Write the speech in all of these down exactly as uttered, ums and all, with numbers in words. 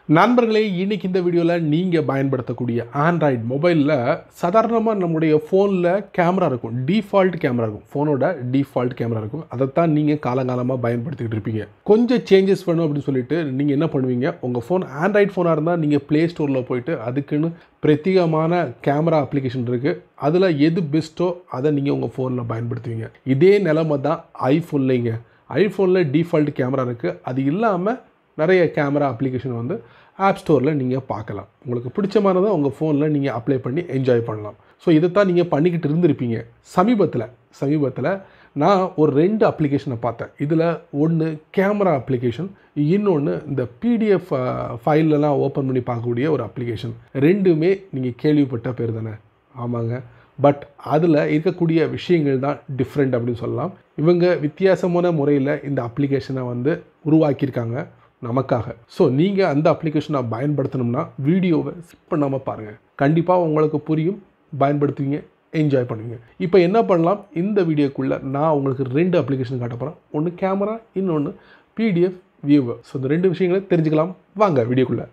நண்பர்களே, இன்னைக்கு இந்த வீடியோவில் நீங்கள் பயன்படுத்தக்கூடிய ஆண்ட்ராய்டு மொபைலில் சாதாரணமாக நம்முடைய ஃபோனில் கேமரா இருக்கும். டிஃபால்ட் கேமரா இருக்கும். ஃபோனோட டிஃபால்ட் கேமரா இருக்கும். அதைத்தான் நீங்கள் காலங்காலமாக பயன்படுத்திக்கிட்டு இருப்பீங்க. கொஞ்சம் சேஞ்சஸ் வேணும் அப்படின்னு சொல்லிட்டு நீங்கள் என்ன பண்ணுவீங்க, உங்கள் ஃபோன் ஆண்ட்ராய்டு ஃபோனாக இருந்தால் நீங்கள் ப்ளே ஸ்டோரில் போயிட்டு அதுக்குன்னு பிரத்யேகமான கேமரா அப்ளிகேஷன் இருக்குது. அதில் எது பெஸ்ட்டோ அதை நீங்கள் உங்கள் ஃபோனில் பயன்படுத்துவீங்க. இதே நிலைமை தான் ஐஃபோன்லேங்க. ஐஃபோனில் டிஃபால்ட் கேமரா இருக்குது. அது இல்லாமல் நிறைய கேமரா அப்ளிகேஷன் வந்து ஆப் ஸ்டோரில் நீங்கள் பார்க்கலாம். உங்களுக்கு பிடிச்சமானதை உங்கள் ஃபோனில் நீங்கள் அப்ளை பண்ணி என்ஜாய் பண்ணலாம். ஸோ இதைத்தான் நீங்கள் பண்ணிக்கிட்டு இருந்திருப்பீங்க. சமீபத்தில் சமீபத்தில் நான் ஒரு ரெண்டு அப்ளிகேஷனை பார்த்தேன். இதில் ஒன்று கேமரா அப்ளிகேஷன், இன்னொன்று இந்த பிடிஎஃப் ஃபைலெலாம் ஓப்பன் பண்ணி பார்க்கக்கூடிய ஒரு அப்ளிகேஷன். ரெண்டுமே நீங்கள் கேள்விப்பட்ட பேர் தானே? ஆமாங்க. பட் அதில் இருக்கக்கூடிய விஷயங்கள் தான் டிஃப்ரெண்ட் அப்படின்னு சொல்லலாம். இவங்க வித்தியாசமான முறையில் இந்த அப்ளிகேஷனை வந்து உருவாக்கியிருக்காங்க நமக்காக. ஸோ நீங்கள் அந்த அப்ளிகேஷனை பயன்படுத்தணும்னா வீடியோவை ஸ்கிப் பண்ணாமல் பாருங்கள். கண்டிப்பாக உங்களுக்கு புரியும், பயன்படுத்துவீங்க, என்ஜாய் பண்ணுவீங்க. இப்போ என்ன பண்ணலாம், இந்த வீடியோக்குள்ளே நான் உங்களுக்கு ரெண்டு அப்ளிகேஷன் காட்ட போகிறேன். ஒன்று கேமரா, இன்னொன்று பிடிஎஃப் வியூவர். ஸோ இந்த ரெண்டு விஷயங்களை தெரிஞ்சுக்கலாம். வாங்க வீடியோக்குள்ளே.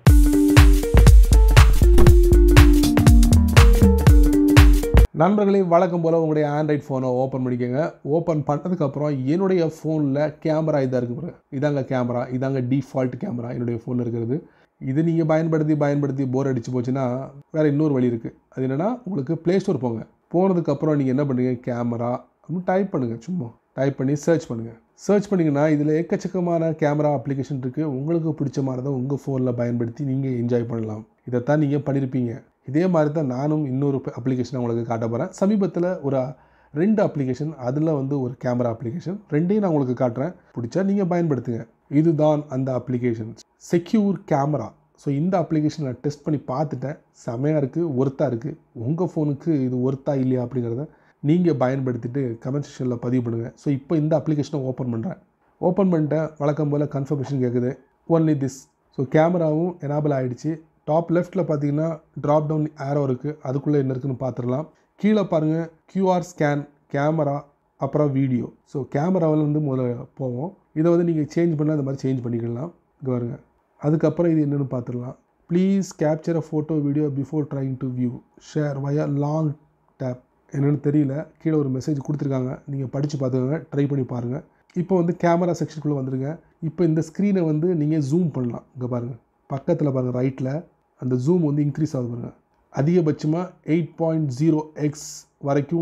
நண்பர்களே, வழக்கம் போல் உங்களுடைய ஆண்ட்ராய்ட் ஃபோனை ஓப்பன் பண்ணிக்கோங்க. ஓப்பன் பண்ணதுக்கப்புறம் என்னுடைய ஃபோனில் கேமரா இதாக இருக்குது. இதாங்க கேமரா, இதாங்க டிஃபால்ட் கேமரா என்னுடைய ஃபோனில் இருக்கிறது. இது நீங்கள் பயன்படுத்தி பயன்படுத்தி போர் அடிச்சு போச்சுன்னா வேறு இன்னொரு வழி இருக்குது. அது என்னென்னா, உங்களுக்கு ப்ளே ஸ்டோர் போங்க. போனதுக்கப்புறம் நீங்கள் என்ன பண்ணுங்கள், கேமரா அப்படின்னு டைப் பண்ணுங்கள். சும்மா டைப் பண்ணி சர்ச் பண்ணுங்கள். சர்ச் பண்ணிங்கன்னா இதில் எக்கச்சக்கமான கேமரா அப்ளிகேஷன் இருக்குது. உங்களுக்கு பிடிச்சமானதை உங்கள் ஃபோனில் பயன்படுத்தி நீங்கள் என்ஜாய் பண்ணலாம். இதைத்தான் நீங்கள் பண்ணியிருப்பீங்க. இதே மாதிரி தான் நானும் இன்னொரு அப்ளிகேஷனை உங்களுக்கு காட்ட போகிறேன். சமீபத்தில் ஒரு ரெண்டு அப்ளிகேஷன், அதில் வந்து ஒரு கேமரா அப்ளிகேஷன், ரெண்டையும் நான் உங்களுக்கு காட்டுறேன். பிடிச்சா நீங்கள் பயன்படுத்துங்க. இதுதான் அந்த அப்ளிகேஷன், செக்யூர் கேமரா. ஸோ இந்த அப்ளிகேஷன் நான் டெஸ்ட் பண்ணி பார்த்துட்டேன். செமையாக இருக்குது, ஒர்த்தாக இருக்குது. உங்கள் ஃபோனுக்கு இது ஒர்த்தா இல்லையா அப்படிங்கிறத நீங்கள் பயன்படுத்திட்டு கமெண்ட் செக்ஷனில் பதிவு பண்ணுங்கள். ஸோ இப்போ இந்த அப்ளிகேஷனை ஓப்பன் பண்ணுறேன். ஓப்பன் பண்ணிட்டேன். வழக்கம் போல் கன்ஃபர்மேஷன் கேட்குது. Only this. ஸோ கேமராவும் எனேபிள் ஆகிடுச்சு. டாப் லெஃப்ட்டில் பார்த்தீங்கன்னா ட்ராப் டவுன் ஏரோ இருக்குது. அதுக்குள்ளே என்ன இருக்குதுன்னு பார்த்துடலாம். கீழே பாருங்கள், கியூஆர் ஸ்கேன், கேமரா, அப்புறம் வீடியோ. ஸோ கேமராவில் வந்து முதல்ல போவோம். இதை வந்து நீங்கள் சேஞ்ச் பண்ணால் இந்த மாதிரி சேஞ்ச் பண்ணிக்கலாம். இங்கே வருங்க. அதுக்கப்புறம் இது என்னென்னு பார்த்துடலாம். Please capture a photo video before trying to view share via long tap. என்னென்னு தெரியல. கீழே ஒரு மெசேஜ் கொடுத்துருக்காங்க. நீங்கள் படித்து பார்த்துக்கோங்க, ட்ரை பண்ணி பாருங்கள். இப்போ வந்து கேமரா செக்ஷனுக்குள்ளே வந்துடுங்க. இப்போ இந்த ஸ்க்ரீனை வந்து நீங்கள் ஜூம் பண்ணலாம். இங்கே பாருங்கள், பக்கத்தில் பாருங்கள், ரைட்டில் அந்த ஜூம் வந்து இன்க்ரீஸ் ஆகுது பாருங்கள். அதிகபட்சமாக எயிட் பாயிண்ட் ஜீரோ எக்ஸ் வரைக்கும்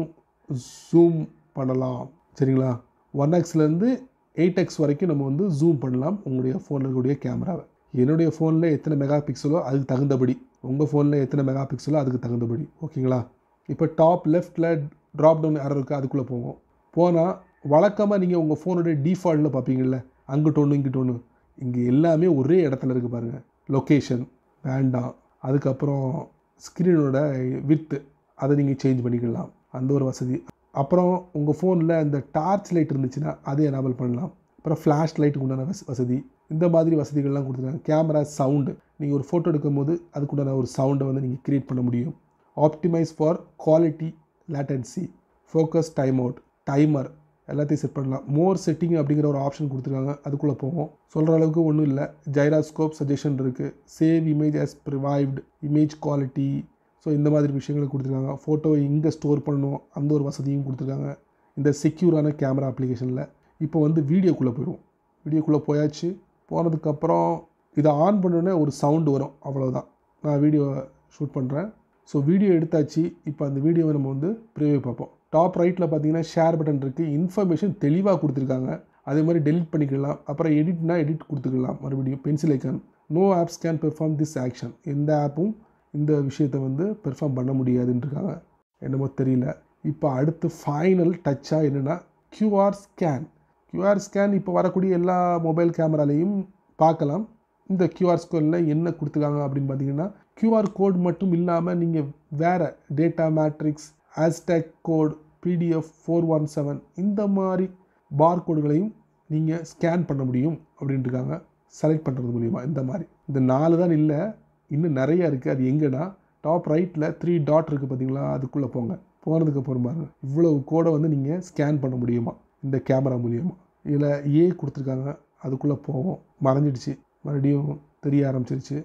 ஜூம் பண்ணலாம். சரிங்களா? ஒன் எக்ஸ்லேருந்து எயிட் எக்ஸ் வரைக்கும் நம்ம வந்து ஜூம் பண்ணலாம் உங்களுடைய ஃபோனில் இருக்கக்கூடிய கேமராவை. என்னுடைய ஃபோனில் எத்தனை மெகா பிக்சலோ அதுக்கு தகுந்தபடி, உங்கள் ஃபோனில் எத்தனை மெகா பிக்சலோ அதுக்கு தகுந்தபடி. ஓகேங்களா? இப்போ டாப் லெஃப்ட்டில் ட்ராப் டவுன் ஏரோ இருக்குது. அதுக்குள்ளே போவோம். போனால் வழக்கமாக நீங்கள் உங்கள் ஃபோனுடைய டிஃபால்ட்டில் பார்ப்பீங்கள்ல, அங்கிட்டு ஒன்று இங்கிட்டு ஒன்று. இங்கே எல்லாமே ஒரே இடத்துல இருக்குது பாருங்கள். லொக்கேஷன் வேண்டாம். அதுக்கப்புறம் ஸ்க்ரீனோட வித்து அதை நீங்கள் சேஞ்ச் பண்ணிக்கலாம், அந்த ஒரு வசதி. அப்புறம் உங்கள் ஃபோனில் இந்த டார்ச் லைட் இருந்துச்சுன்னா அதை எனேபிள் பண்ணலாம். அப்புறம் ஃப்ளாஷ் லைட்டுக்கு உண்டான வசதி, இந்த மாதிரி வசதிகள்லாம் கொடுத்துருக்காங்க. கேமரா சவுண்டு, நீங்கள் ஒரு ஃபோட்டோ எடுக்கும் போது அதுக்குண்டான ஒரு சவுண்டை வந்து நீங்கள் க்ரியேட் பண்ண முடியும். Optimise for quality, latency, focus, time out, timer எல்லாத்தையும் செட் பண்ணலாம். மோர் செட்டிங் அப்படிங்கிற ஒரு ஆப்ஷன் கொடுத்துருக்காங்க. அதுக்குள்ளே போவோம். சொல்கிற அளவுக்கு ஒன்றும் இல்லை. ஜைராஸ்கோப் சஜஷன் இருக்குது. Save image as previewed, image quality. So இந்த மாதிரி விஷயங்களை கொடுத்துருக்காங்க. ஃபோட்டோவை இங்கே ஸ்டோர் பண்ணணும், அந்த ஒரு வசதியும் கொடுத்துருக்காங்க இந்த செக்யூரான கேமரா அப்ளிகேஷனில். இப்போ வந்து வீடியோக்குள்ளே போயிடுவோம். வீடியோக்குள்ளே போயாச்சு. போனதுக்கப்புறம் இதை ஆன் பண்ணோன்னே ஒரு சவுண்டு வரும். அவ்வளோதான். நான் வீடியோ ஷூட் பண்ணுறேன். ஸோ வீடியோ எடுத்தாச்சு. இப்போ அந்த வீடியோவை நம்ம வந்து ப்ரிவியூ பார்ப்போம். டாப் ரைட்டில் பார்த்தீங்கன்னா ஷேர் பட்டன் இருக்குது. இன்ஃபர்மேஷன் தெளிவாக கொடுத்துருக்காங்க. அதே மாதிரி டெலிட் பண்ணிக்கலாம். அப்புறம் எடிட்னா எடிட் கொடுத்துக்கலாம். மறுபடியும் pencil icon. No apps can perform this action. எந்த ஆப்பும் இந்த விஷயத்தை வந்து பெர்ஃபார்ம் பண்ண முடியாதுன்னு இருக்காங்க. என்னமோ தெரியல. இப்போ அடுத்து ஃபைனல் டச்சாக என்னென்னா கியூஆர் ஸ்கேன். கியூஆர் ஸ்கேன் இப்போ வரக்கூடிய எல்லா மொபைல் கேமராலையும் பார்க்கலாம். இந்த கியூஆர் ஸ்கேனில் என்ன கொடுத்துருக்காங்க அப்படின்னு பார்த்தீங்கன்னா, கியூஆர் கோட் மட்டும் இல்லாமல் நீங்கள் வேறு data matrix, Aztec code, PDF four one seven இந்த மாதிரி பார் கோடுகளையும் நீங்கள் ஸ்கேன் பண்ண முடியும் அப்படின்ட்டு இருக்காங்க. செலக்ட் பண்ணுறது மூலிமா இந்த மாதிரி. இந்த நாலு தான் இல்லை, இன்னும் நிறையா இருக்குது. அது எங்கன்னா டாப் ரைட்டில் த்ரீ டாட் இருக்குது பார்த்தீங்களா, அதுக்குள்ளே போங்க. போனதுக்கப்புறம் பாருங்கள், இவ்வளவு கோடை வந்து நீங்கள் ஸ்கேன் பண்ண முடியுமா இந்த கேமரா மூலிமா. இதில் ஏ கொடுத்துருக்காங்க. அதுக்குள்ளே போவோம். மறைஞ்சிடுச்சு, மறுபடியும் தெரிய ஆரம்பிச்சிருச்சு.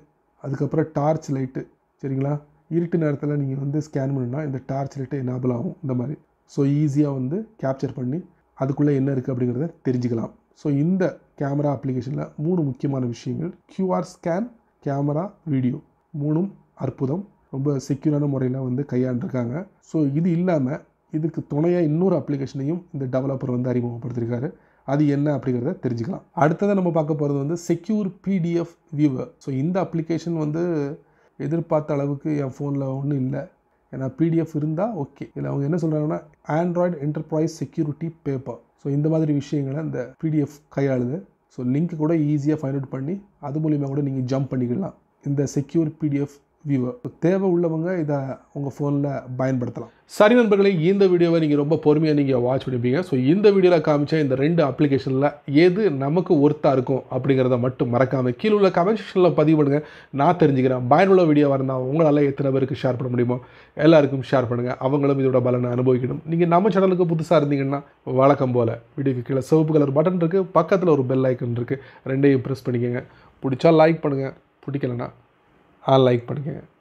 அதுக்கப்புறம் டார்ச் லைட்டு சரிங்களா. இருட்டு நேரத்தில் நீங்கள் வந்து ஸ்கேன் பண்ணுன்னா இந்த டார்ச் லைட்டு எனேபிள் ஆகும் இந்த மாதிரி. ஸோ ஈஸியாக வந்து கேப்சர் பண்ணி அதுக்குள்ளே என்ன இருக்குது அப்படிங்கிறத தெரிஞ்சுக்கலாம். ஸோ இந்த கேமரா அப்ளிகேஷனில் மூணு முக்கியமான விஷயங்கள், கியூஆர் ஸ்கேன், கேமரா, வீடியோ, மூணும் அற்புதம், ரொம்ப செக்யூரான முறையில் வந்து கையாண்டிருக்காங்க. ஸோ இது இல்லாமல் இதுக்கு துணையாக இன்னொரு அப்ளிகேஷனையும் இந்த டெவலப்பர் வந்து அறிமுகப்படுத்தியிருக்காரு. அது என்ன அப்படிங்கிறத தெரிஞ்சுக்கலாம். அடுத்ததை நம்ம பார்க்க போகிறது வந்து செக்யூர் பிடிஎஃப் வியூவர். ஸோ இந்த அப்ளிகேஷன் வந்து எதிர்பார்த்த அளவுக்கு என் ஃபோனில் ஒன்றும் இல்லை. ஏன்னா பிடிஎஃப் இருந்தால் ஓகே. இதில் அவங்க என்ன சொல்கிறாங்கன்னா Android enterprise security paper. So இந்த மாதிரி விஷயங்களை இந்த பிடிஎஃப் கையாளுது. ஸோ லிங்க் கூட ஈஸியாக ஃபைண்ட் அவுட் பண்ணி அது மூலிமா கூட நீங்கள் ஜம்ப் பண்ணிக்கலாம் இந்த செக்யூர் பிடிஎஃப் வியூவர். தேவை உள்ளவங்க இதை உங்கள் ஃபோனில் பயன்படுத்தலாம். சரி நண்பர்களே, இந்த வீடியோவை நீங்கள் ரொம்ப பொறுமையாக நீங்கள் வாட்ச் பண்ணிப்பீங்க. ஸோ இந்த வீடியோவில் காமிச்ச இந்த ரெண்டு அப்ளிகேஷனில் எது நமக்கு ஒர்த்தாக இருக்கும் அப்படிங்கிறத மட்டும் மறக்காமல் கீழே உள்ள கமெண்ட் செக்ஷனில் பதிவு பண்ணுங்கள். நான் தெரிஞ்சுக்கிறேன். பயனுள்ள வீடியோவாக இருந்தால் உங்களால் எத்தனை பேருக்கு ஷேர் பண்ண முடியுமோ எல்லாருக்கும் ஷேர் பண்ணுங்கள். அவங்களும் இதோட பலனை அனுபவிக்கணும். நீங்கள் நம்ம சேனலுக்கு புதுசாக இருந்தீங்கன்னா வழக்கம் போல் வீடியோக்கு கீழே சிவப்பு கலர் பட்டன் இருக்குது, பக்கத்தில் ஒரு பெல் ஐக்கன் இருக்குது. ரெண்டையும் ப்ரெஸ் பண்ணிக்கோங்க. பிடிச்சா லைக் பண்ணுங்கள், பிடிக்கலன்னா லைக் பண்ணிக்கோங்க.